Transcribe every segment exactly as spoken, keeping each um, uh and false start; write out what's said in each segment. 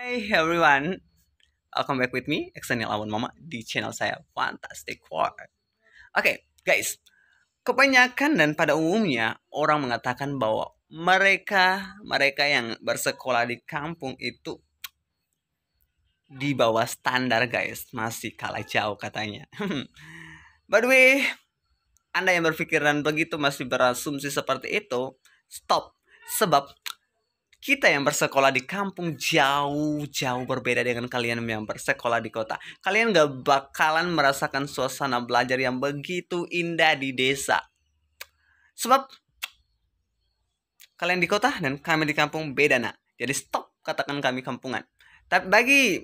Hi everyone, welcome back with me, Exenial Awan Mama di channel saya Fantastic Four. Oke, guys, kebanyakan dan pada umumnya orang mengatakan bahwa mereka mereka yang bersekolah di kampung itu di bawah standar, guys, masih kalah jauh katanya. By the way, Anda yang berpikiran begitu masih berasumsi seperti itu, stop. Sebab kita yang bersekolah di kampung jauh-jauh berbeda dengan kalian yang bersekolah di kota. Kalian gak bakalan merasakan suasana belajar yang begitu indah di desa. Sebab kalian di kota dan kami di kampung beda, nak. Jadi stop katakan kami kampungan. Tapi bagi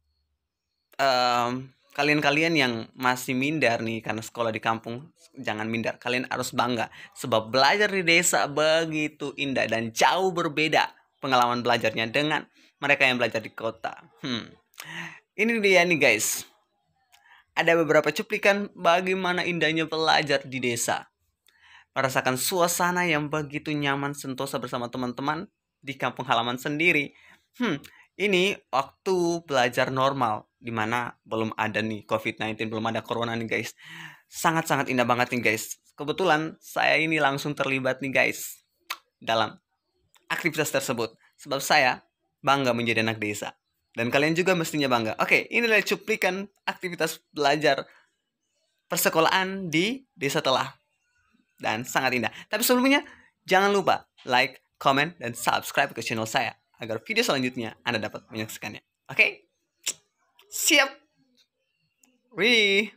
um, kalian-kalian yang masih minder nih karena sekolah di kampung, jangan minder. Kalian harus bangga. Sebab belajar di desa begitu indah dan jauh berbeda pengalaman belajarnya dengan mereka yang belajar di kota. Hmm. Ini dia nih, guys. Ada beberapa cuplikan bagaimana indahnya belajar di desa. Merasakan suasana yang begitu nyaman sentosa bersama teman-teman di kampung halaman sendiri. Hmm, ini waktu belajar normal, dimana belum ada nih covid sembilan belas, belum ada corona nih, guys. Sangat-sangat indah banget nih, guys. Kebetulan saya ini langsung terlibat nih, guys, dalam aktivitas tersebut. Sebab saya bangga menjadi anak desa. Dan kalian juga mestinya bangga. Oke, inilah cuplikan aktivitas belajar persekolahan di desa Telah. Dan sangat indah. Tapi sebelumnya, jangan lupa like, comment, dan subscribe ke channel saya. Agar video selanjutnya Anda dapat menyaksikannya. Oke? Siap! Wih!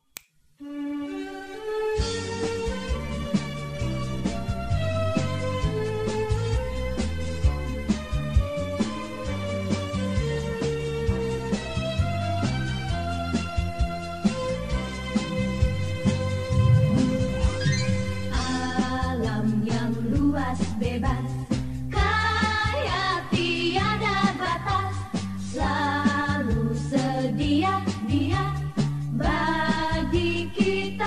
Bebas, kaya tiada batas, selalu sedia dia bagi kita.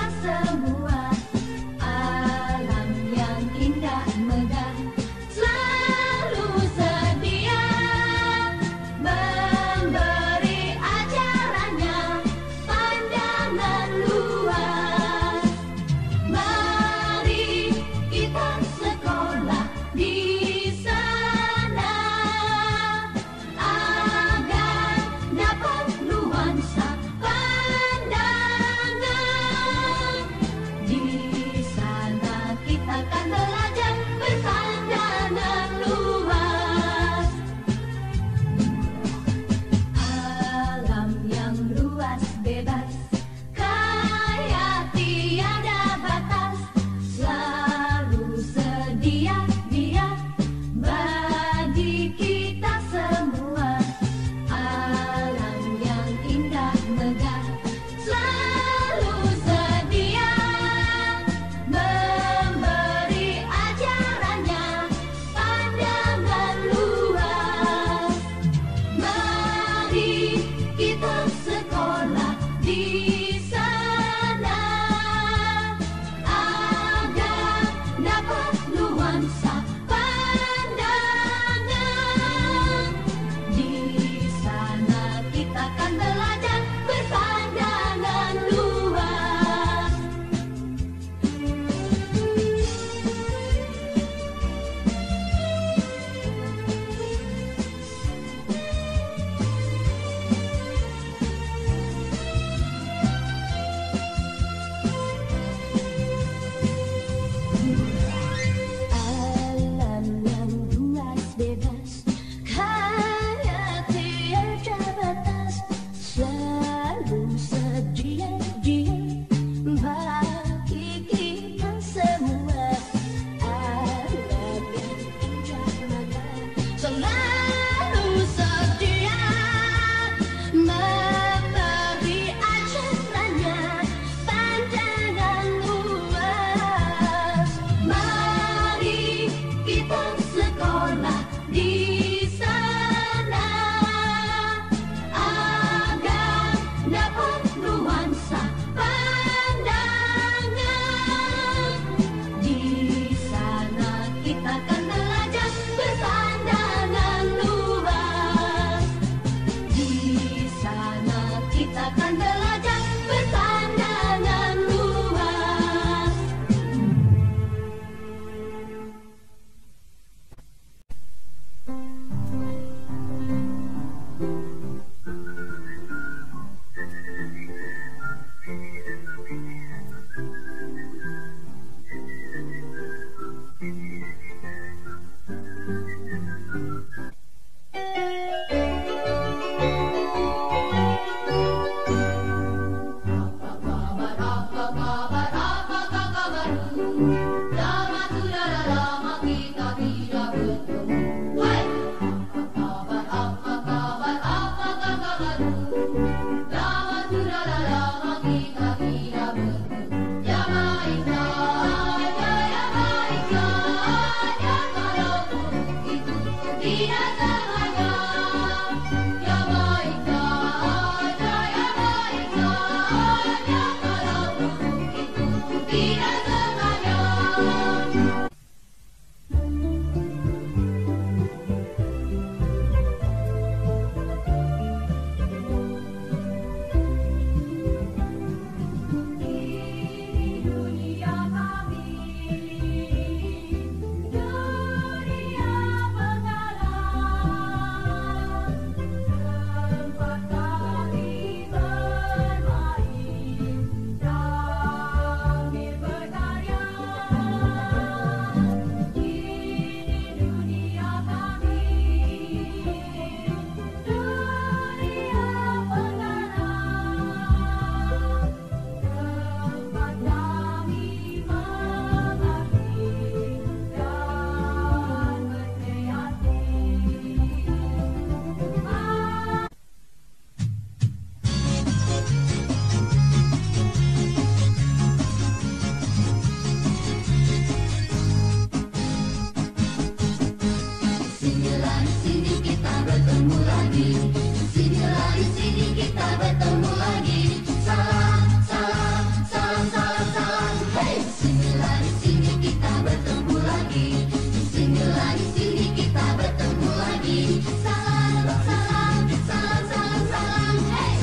bertemu lagi. Sinilah di sini kita bertemu lagi. Salam, salam, salam, salam, salam. Hey, sinilah di sini kita bertemu lagi. Sinilah di sini kita bertemu lagi. Salam, salam, salam, salam, salam. Hey.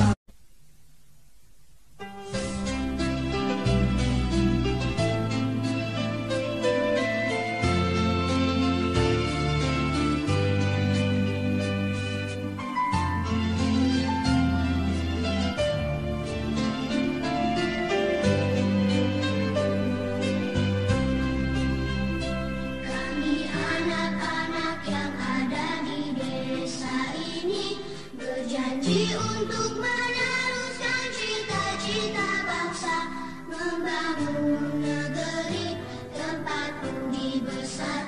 Kami anak-anak yang ada di desa ini berjanji untuk meneruskan cita-cita bangsa, membangun negeri tempat budi bersatu.